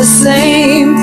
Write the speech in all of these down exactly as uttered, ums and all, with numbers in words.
the same.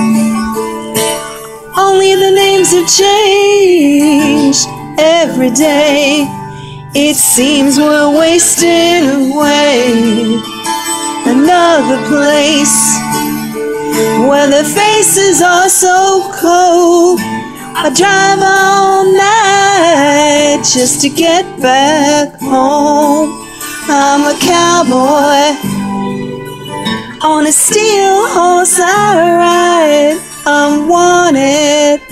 Only the names have changed every day. It seems we're wasting away. Another place where the faces are so cold. I drive all night just to get back home. I'm a cowboy on a steel horse I ride. I'm wanted,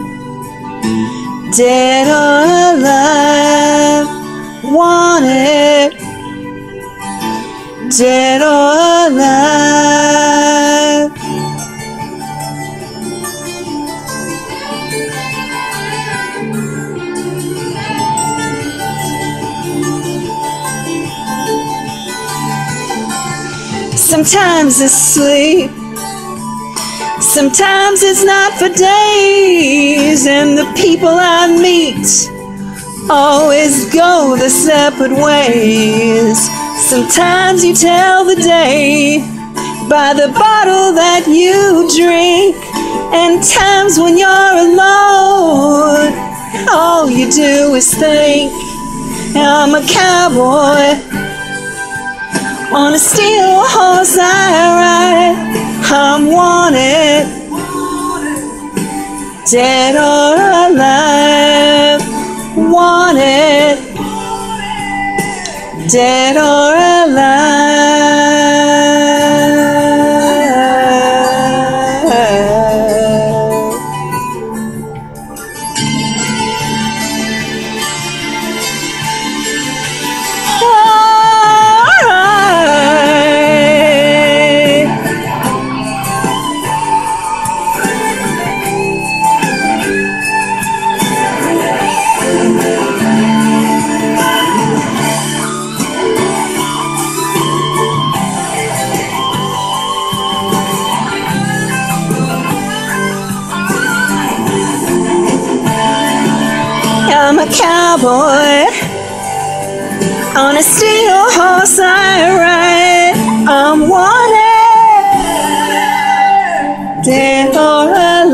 dead or alive. Wanted, dead or alive. Sometimes it's sleep, sometimes it's not for days, and the people I meet always go their separate ways. Sometimes you tell the day by the bottle that you drink, and times when you're alone, all you do is think. I'm a cowboy on a steel horse I ride. I'm wanted, dead or alive. Wanted, dead or alive. I'm a cowboy on a steel horse I ride. I'm wanted, dead or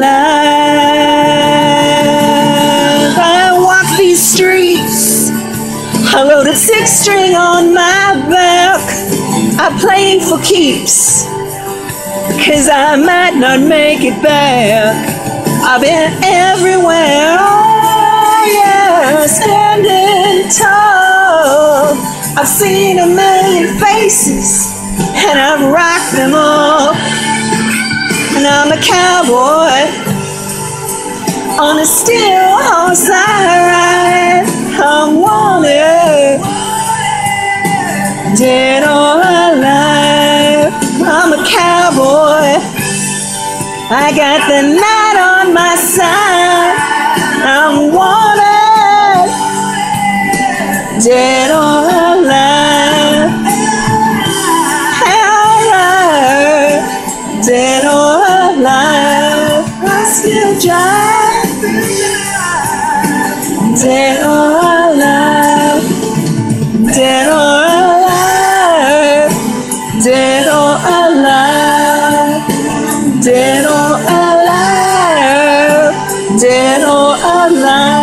alive. I walk these streets, I load a six string on my back. I play for keeps, 'cause I might not make it back. I've been everywhere, yeah, standing tall. I've seen a million faces, and I've rocked them all. And I'm a cowboy on a steel horse I ride. I'm wanted, dead or alive. I'm a cowboy, I got the night on my side. I'm wanted, dead or alive. Alright, dead or alive. I still drive, dead or alive. Dead or alive. Dead or alive. Dead or alive. Dead or alive.